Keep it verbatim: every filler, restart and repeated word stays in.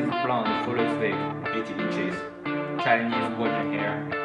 Blonde full wig, eighty inches. Chinese golden hair.